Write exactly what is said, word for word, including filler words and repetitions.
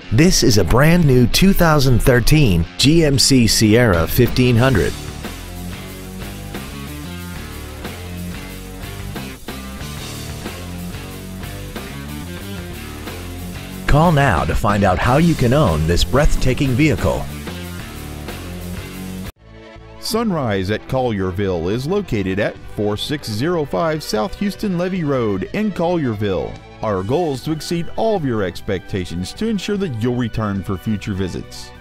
This is a brand new two thousand thirteen G M C Sierra fifteen hundred. Call now to find out how you can own this breathtaking vehicle. Sunrise at Collierville is located at forty-six oh five South Houston Levee Road in Collierville. Our goal is to exceed all of your expectations to ensure that you'll return for future visits.